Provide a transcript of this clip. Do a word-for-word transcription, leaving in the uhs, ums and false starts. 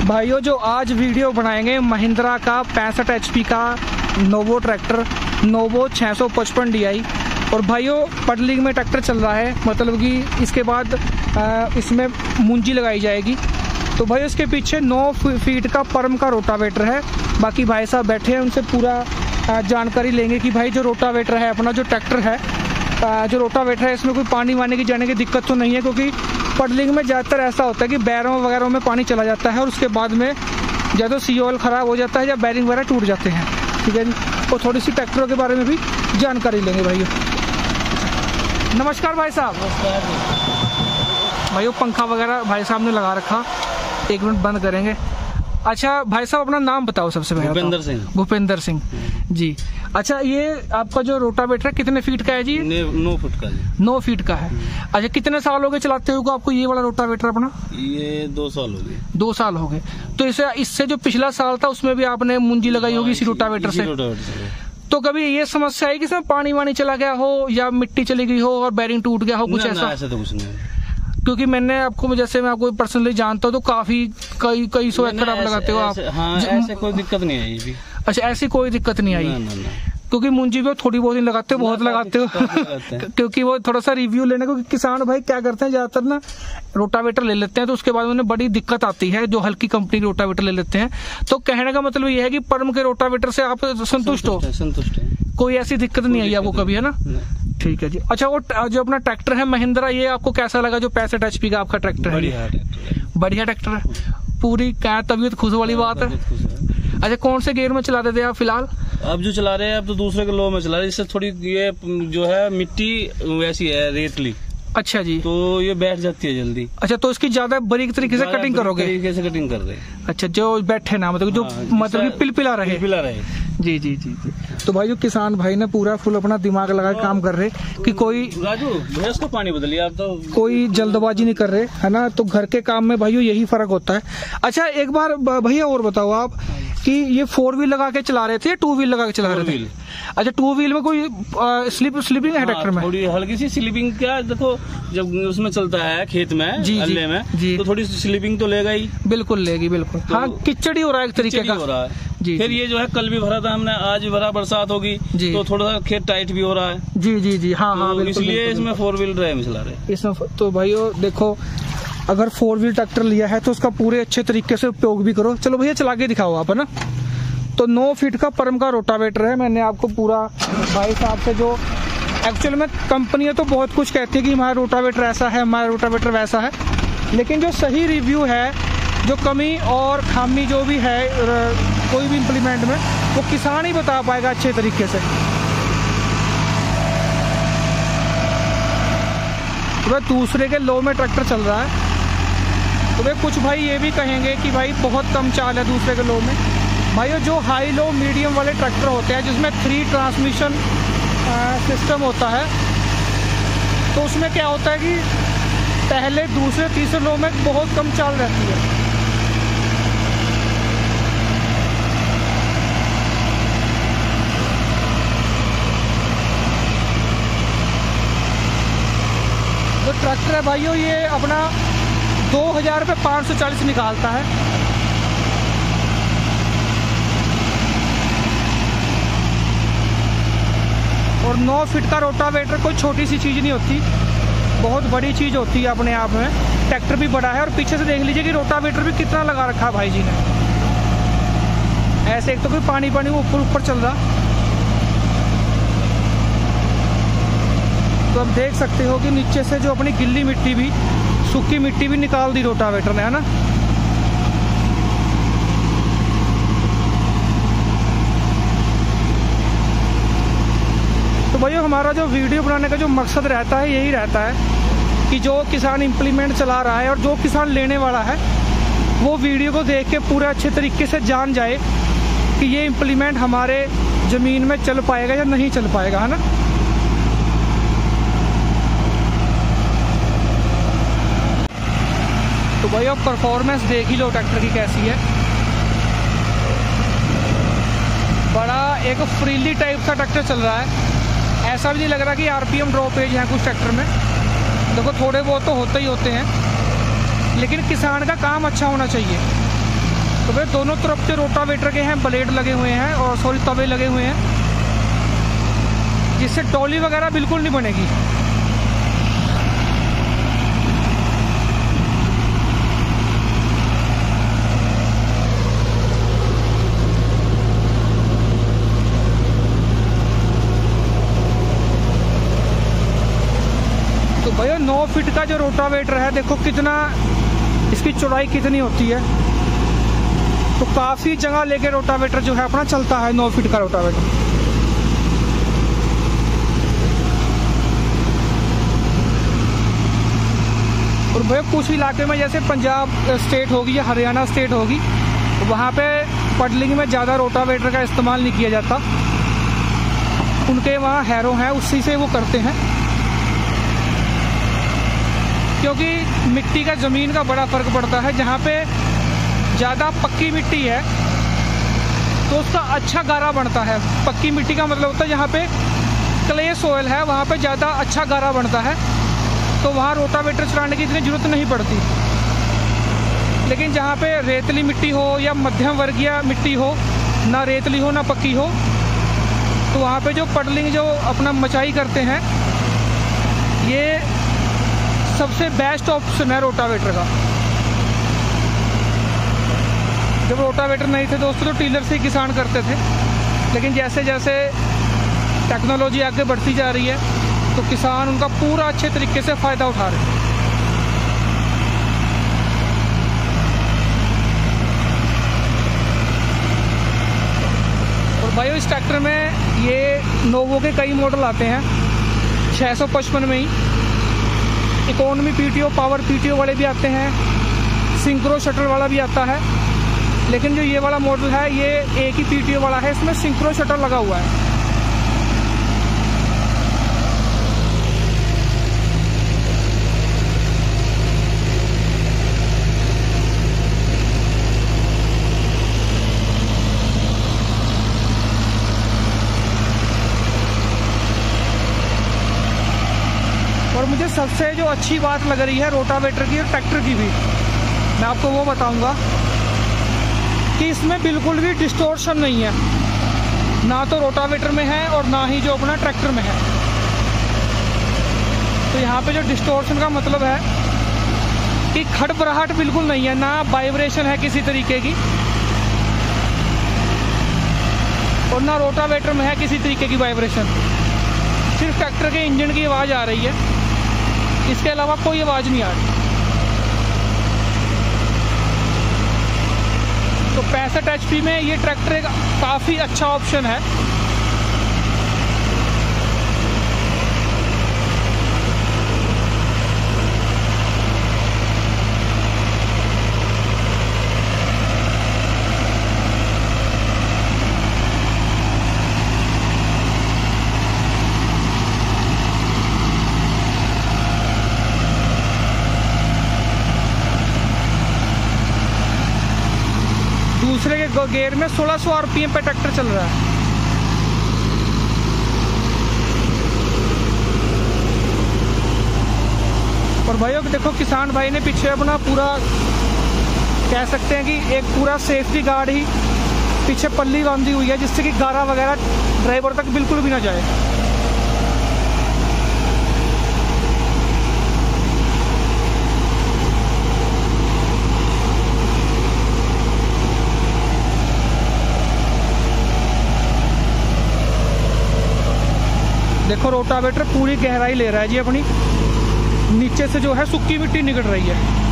भाइयों जो आज वीडियो बनाएंगे महिंद्रा का पैंसठ एच पी का नोवो ट्रैक्टर, नोवो छः सौ पचपन डी आई। और भाइयों पडलिंग में ट्रैक्टर चल रहा है, मतलब कि इसके बाद आ, इसमें मुंजी लगाई जाएगी। तो भाई इसके पीछे नौ फीट का परम का रोटावेटर है। बाकी भाई साहब बैठे हैं, उनसे पूरा जानकारी लेंगे कि भाई जो रोटावेटर है अपना, जो ट्रैक्टर है, जो रोटावेटर है, इसमें कोई पानी वाने की जाने की दिक्कत तो नहीं है, क्योंकि पडलिंग में ज़्यादातर ऐसा होता है कि बैरों वगैरह में पानी चला जाता है और उसके बाद में या तो सी ऑयल ख़राब हो जाता है या बैरिंग वगैरह टूट जाते हैं। ठीक है जी। और थोड़ी सी ट्रैक्टरों के बारे में भी जानकारी लेंगे भाइयों। नमस्कार भाई साहब। भाइयों पंखा वगैरह भाई साहब ने लगा रखा, एक मिनट बंद करेंगे। अच्छा भाई साहब अपना नाम बताओ सबसे पहले। भूपेंद्र सिंह। भूपेंद्र सिंह जी। अच्छा ये आपका जो रोटावेटर कितने फीट का है जी? नौ फीट का जी। नौ फीट का है। अच्छा कितने साल हो गए चलाते हुए आपको ये वाला रोटावेटर अपना? ये दो साल हो गए। दो साल हो गए। तो इसे इससे जो पिछला साल था उसमें भी आपने मुंजी लगाई होगी इसी रोटावेटर से? तो कभी ये समस्या है कि इसमें पानी वानी चला गया हो या मिट्टी चली गई हो और बैरिंग टूट गया हो, कुछ ना, ऐसा? ना, ऐसा तो कुछ नहीं। क्योंकि मैंने आपको, जैसे मैं आपको पर्सनली जानता हूँ तो काफी कई कई सौ एकड़ आप लगाते हो आप। हाँ, ऐसे कोई दिक्कत नहीं आई भी। अच्छा ऐसी कोई दिक्कत नहीं आई? ना, ना, ना। क्योंकि मुंजी भी थोड़ी बहुत ही लगाते हो, बहुत लगाते हो क्योंकि वो थोड़ा सा रिव्यू लेने को, किसान भाई क्या करते हैं ज्यादातर ना रोटावेटर ले लेते हैं तो उसके बाद उन्हें बड़ी दिक्कत आती है, जो हल्की कंपनी रोटावेटर ले लेते हैं। तो कहने का मतलब ये है कि परम के रोटावेटर से आप संतुष्ट हो? संतुष्ट है, कोई ऐसी दिक्कत नहीं आई आपको कभी, है ना? ठीक है जी। अच्छा वो जो अपना ट्रैक्टर है महिंद्रा, ये आपको कैसा लगा जो पैंसठ एच पी का आपका ट्रैक्टर है? बढ़िया ट्रैक्टर है, पूरी क्या तबीयत खुश वाली बात है। अच्छा कौन से गियर में चला रहे थे आप फिलहाल? अब जो चला रहे हैं अब तो दूसरे के लो में चला रहे हैं, इससे थोड़ी ये जो है मिट्टी वैसी है रेतली। अच्छा जी। तो ये बैठ जाती है जल्दी। अच्छा तो इसकी ज्यादा बारीक तरीके से कटिंग करोगे? तरीके से कटिंग कर रहे हैं। अच्छा जो बैठे ना, मतलब जो मतलब पिलपिला रहे। पिलपिला रहे। जी जी जी जी। तो भाई जो किसान भाई ने पूरा फुल अपना दिमाग लगा के काम कर रहे कि कोई राजू भैंस को पानी बदलिए आप, तो कोई जल्दबाजी नहीं कर रहे, है ना? तो घर के काम में भाइयों यही फर्क होता है। अच्छा एक बार भैया और बताओ आप कि ये फोर व्हील लगा के चला रहे थे या टू व्हील लगा के चला रहे थे? अच्छा टू व्हील में कोई स्लिप स्लिपिंग है ट्रैक्टर में? थोड़ी हल्की सी स्लिपिंग। क्या देखो जब उसमें चलता है खेत में, जी, अल्ले में जी, तो थोड़ी सी स्लिपिंग तो लेगा ही। बिल्कुल लेगी, बिल्कुल। तो हाँ किचड़ी हो रहा है एक तरीके का। हो रहा है जी। फिर ये जो है कल भी भरा था हमने, आज भी भरा, बरसात होगी तो थोड़ा सा खेत टाइट भी हो रहा है। जी जी जी। हाँ हाँ बिल्कुल। इसलिए इसमें फोर व्हील ड्राइव में चला रहे इसमें। तो भाइयों देखो अगर फोर व्हील ट्रैक्टर लिया है तो उसका पूरे अच्छे तरीके से उपयोग भी करो। चलो भैया चला के दिखाओ आप, है ना? तो नौ फीट का परम का रोटावेटर है। मैंने आपको पूरा भाई साहब से, जो एक्चुअल में कंपनियां तो बहुत कुछ कहती है कि हमारा रोटावेटर ऐसा है, हमारा रोटावेटर वैसा है, लेकिन जो सही रिव्यू है, जो कमी और खामी जो भी है कोई भी इम्प्लीमेंट में, वो किसान ही बता पाएगा अच्छे तरीके से। तो भाई दूसरे के लो में ट्रैक्टर चल रहा है, तो भाई कुछ भाई ये भी कहेंगे कि भाई बहुत कम चाल है दूसरे के लो में। भाइयों जो हाई लो मीडियम वाले ट्रैक्टर होते हैं जिसमें थ्री ट्रांसमिशन सिस्टम होता है, तो उसमें क्या होता है कि पहले दूसरे तीसरे लो में बहुत कम चाल रहती है। जो ट्रैक्टर है भाइयों ये अपना दो हजार रुपये पाँच सौ चालीस निकालता है। और नौ फीट का रोटावेटर कोई छोटी सी चीज़ नहीं होती, बहुत बड़ी चीज़ होती है अपने आप में। ट्रैक्टर भी बड़ा है और पीछे से देख लीजिए कि रोटावेटर भी कितना लगा रखा है भाई जी ने। ऐसे एक तो कोई पानी पानी वो ऊपर ऊपर चल रहा, तो आप देख सकते हो कि नीचे से जो अपनी गिल्ली मिट्टी भी, सूखी मिट्टी भी निकाल दी रोटावेटर ने, है ना? तो भैया हमारा जो वीडियो बनाने का जो मकसद रहता है यही रहता है कि जो किसान इम्प्लीमेंट चला रहा है और जो किसान लेने वाला है वो वीडियो को देख के पूरा अच्छे तरीके से जान जाए कि ये इम्प्लीमेंट हमारे ज़मीन में चल पाएगा या नहीं चल पाएगा, है ना? तो भैया परफॉर्मेंस देख ही लो ट्रैक्टर की कैसी है। बड़ा एक फ्रीली टाइप का ट्रैक्टर चल रहा है, ऐसा भी नहीं लग रहा कि आरपीएम ड्रॉपेज है कुछ ट्रैक्टर में। देखो थोड़े बहुत तो होते ही होते हैं, लेकिन किसान का काम अच्छा होना चाहिए। तो भाई दोनों तरफ से रोटावेटर के हैं ब्लेड लगे हुए हैं और सॉरी तवे लगे हुए हैं, जिससे टॉली वगैरह बिल्कुल नहीं बनेगी। तो भैया नौ फीट का जो रोटावेटर है, देखो कितना इसकी चौड़ाई कितनी होती है। तो काफी जगह लेके रोटावेटर जो है अपना चलता है, नौ फीट का रोटावेटर। और भैया कुछ इलाके में जैसे पंजाब स्टेट होगी या हरियाणा स्टेट होगी, तो वहाँ पे पडलिंग में ज़्यादा रोटावेटर का इस्तेमाल नहीं किया जाता। उनके वहाँ हैरो है, उसी से वो करते हैं, क्योंकि मिट्टी का ज़मीन का बड़ा फर्क पड़ता है। जहाँ पे ज़्यादा पक्की मिट्टी है तो उसका अच्छा गारा बनता है। पक्की मिट्टी का मतलब होता है जहाँ पे क्ले सोयल है, वहाँ पे ज़्यादा अच्छा गारा बनता है, तो वहाँ रोटावेटर चलाने की इतनी ज़रूरत नहीं पड़ती। लेकिन जहाँ पे रेतली मिट्टी हो या मध्यम वर्गीय मिट्टी हो, ना रेतली हो ना पक्की हो, तो वहाँ पे जो पडलिंग जो अपना मचाई करते हैं, ये सबसे बेस्ट ऑप्शन है रोटावेटर का। जब रोटावेटर नहीं थे दोस्तों तो टीलर से ही किसान करते थे, लेकिन जैसे जैसे टेक्नोलॉजी आगे बढ़ती जा रही है तो किसान उनका पूरा अच्छे तरीके से फ़ायदा उठा रहे हैं। और भाइयों इस ट्रैक्टर में ये नोवो के कई मॉडल आते हैं, छः सौ पचपन में ही इकोनॉमी पीटीओ, पावर पीटीओ वाले भी आते हैं, सिंक्रो शटल वाला भी आता है। लेकिन जो ये वाला मॉडल है ये एक ही पीटीओ वाला है, इसमें सिंक्रो शटल लगा हुआ है। और मुझे सबसे जो अच्छी बात लग रही है रोटावेटर की और ट्रैक्टर की भी, मैं आपको वो बताऊंगा कि इसमें बिल्कुल भी डिस्टॉर्शन नहीं है, ना तो रोटावेटर में है और ना ही जो अपना ट्रैक्टर में है। तो यहाँ पे जो डिस्टॉर्शन का मतलब है कि खड़बड़ाहट बिल्कुल नहीं है, ना वाइब्रेशन है किसी तरीके की, और ना रोटावेटर में है किसी तरीके की वाइब्रेशन। सिर्फ ट्रैक्टर के इंजन की आवाज़ आ रही है, इसके अलावा कोई आवाज़ नहीं आ रही। तो पैंसठ एच पी में ये ट्रैक्टर एक काफ़ी अच्छा ऑप्शन है। दूसरे के गेयर में सोलह सौ आरपीएम पे ट्रैक्टर चल रहा है। और भाइयों देखो किसान भाई ने पीछे अपना पूरा कह सकते हैं कि एक पूरा सेफ्टी गार्ड ही पीछे पल्ली बांधी हुई है, जिससे कि गारा वगैरह ड्राइवर तक बिल्कुल भी ना जाए। देखो रोटावेटर पूरी गहराई ले रहा है जी अपनी, नीचे से जो है सूखी मिट्टी निकल रही है।